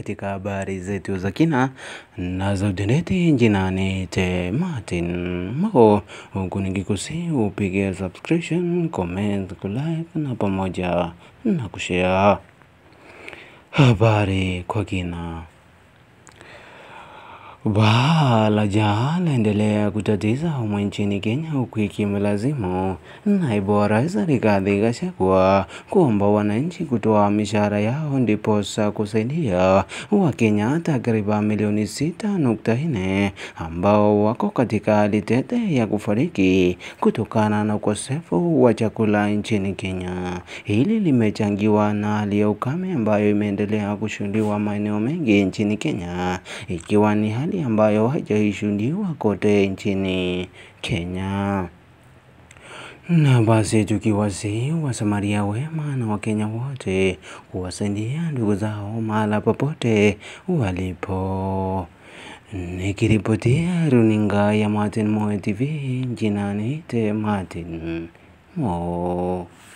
katika habari zetu za kina na za udendeti. Jina ni Martin Mo, huku nikikusihi upige subscription, comment, kulike na pamoja na kushare habari kwa kina. Baa la njaa laendelea kutatiza humu nchini Kenya, huku ikimlazimu naibu wa rais Rigathi Gachagua kuomba wananchi kutoa mishahara yao ndiposa kusaidia Wakenya takriban milioni 6.4 ambao wako katika hali tete ya kufariki kutokana na ukosefu wa chakula nchini Kenya. Hili limechangiwa na hali ya ukame ambayo imeendelea kushuhudiwa maeneo mengi nchini Kenya, ikiwa ni hali ambayo haijaishuhudiwa kote nchini Kenya. Na basi tukiwasihi wasamaria wema na Wakenya wote kuwasaidia ndugu zao mahala popote walipo. Nikiripotia runinga ya Martin Mo TV, jina ni Martin Mo.